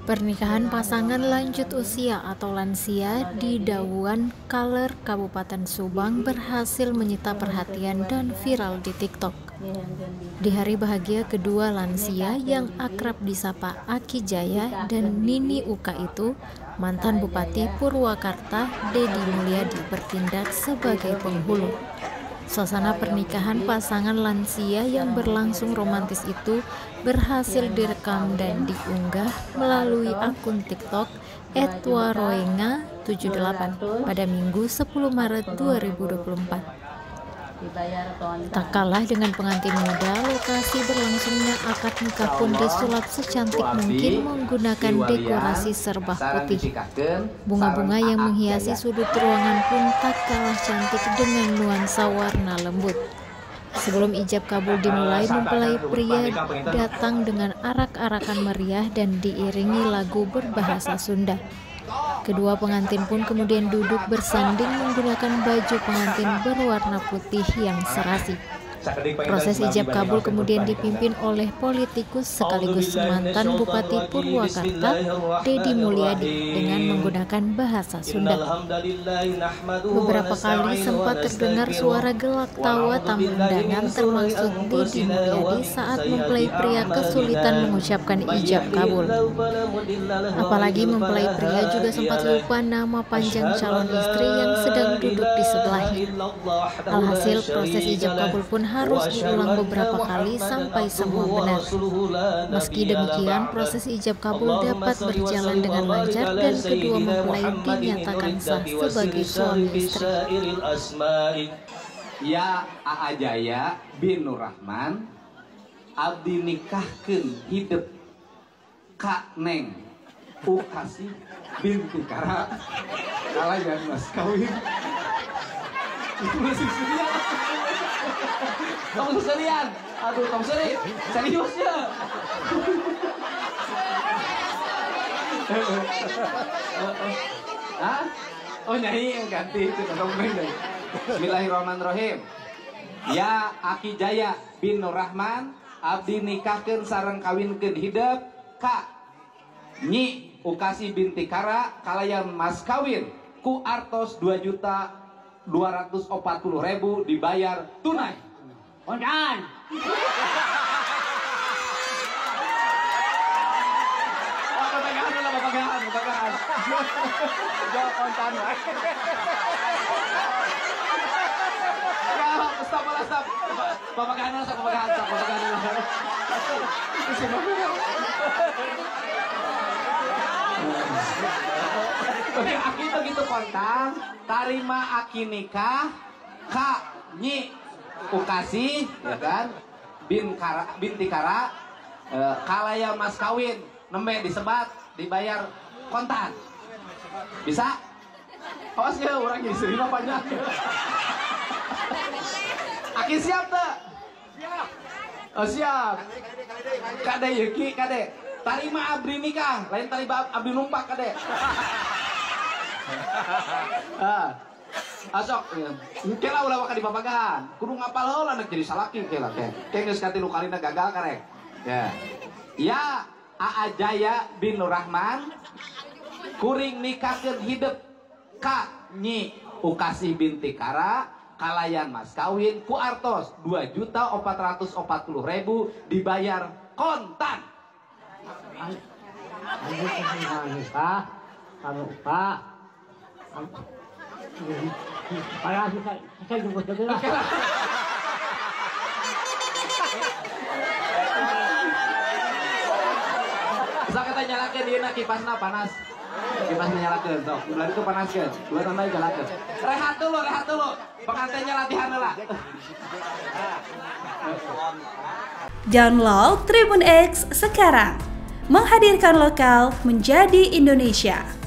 Pernikahan pasangan lanjut usia atau lansia di Dawuan Kaler, Kabupaten Subang berhasil menyita perhatian dan viral di TikTok. Di hari bahagia kedua lansia yang akrab disapa Aki Jaya dan Nini Uka itu, mantan Bupati Purwakarta Deddy Mulyadi bertindak sebagai penghulu. Suasana pernikahan pasangan lansia yang berlangsung romantis itu berhasil direkam dan diunggah melalui akun TikTok @waroenga78 pada Minggu 10 Maret 2024. Tak kalah dengan pengantin muda, lokasi berlangsungnya akad nikah pun disulap secantik mungkin menggunakan dekorasi serba putih. Bunga-bunga yang menghiasi sudut ruangan pun tak kalah cantik dengan nuansa warna lembut. Sebelum ijab kabul dimulai, mempelai pria datang dengan arak-arakan meriah dan diiringi lagu berbahasa Sunda. Kedua pengantin pun kemudian duduk bersanding menggunakan baju pengantin berwarna putih yang serasi. Proses ijab kabul kemudian dipimpin oleh politikus sekaligus mantan Bupati Purwakarta Deddy Mulyadi dengan menggunakan bahasa Sunda. Beberapa kali sempat terdengar suara gelak tawa tamu undangan termasuk Deddy Mulyadi saat mempelai pria kesulitan mengucapkan ijab kabul. Apalagi mempelai pria juga sempat lupa nama panjang calon istri yang sedang duduk di sebelahnya. Alhasil proses ijab kabul pun harus diulang beberapa kali sampai semua benar. Meski demikian, proses ijab kabul dapat berjalan dengan lancar dan kedua mempelai dinyatakan sah sebagai suami istri. Ya Aa Jaya bin Nur Rahman abdi nikahkeun hidup Kak Neng Ukasi binti Kara kalayan mas kawin. Itu masih serius. Kamu sekalian, aduh kamu serius ya. Hah? Oh nyai ganti itu kamu main deh. Bismillahirrahmanirrahim. Ya Aki Jaya bin Nur Rahman abdi nikahkeun sareng kawinkeun hideuk Kak Nyi Ukasi binti Kara kalayan mas kawin ku artos 2.240.000 dibayar tunai. Kontan. Pepegangan dulu, pepegangan. Jawab kontan. Stop. Pepegangan dulu. Oke, Aki itu gitu kontan. Tarima Aki nikah Kak Nyi Ukasi, ya kan? Binti Kara, kalaya mas kawin, nembe disebat, dibayar kontan. Bisa? Awas ya, orang istri mah banyak. Aki siap tak? Siap. Oh siap. Kade Yuki, kade. Tarima abdi nikah, lain tarima abdi numpak kade. Asok, kela ulah waka di papagahan. Kudu ngapal heula anak jadi salaki kela teh. Geus katilu kalina gagal karek. Ya. Ya Aa Jaya bin Nur Rahman kuring nikahkeun hideuk Kak Nyi Ukasi binti Kara kalayan mas kawin ku artos 2.440.000 dibayar kontan. Nikah, kalau Pak. Para saya juga jadi lah. Bisa kita nyalakan dia nak kipasna panas. Kipasnya nyalakan, sok. Bulan itu panaskan. Bulan tambah nyalakan. Rehat dulu. Pengantinnya latihan lah. Download Tribun X sekarang. Menghadirkan lokal menjadi Indonesia.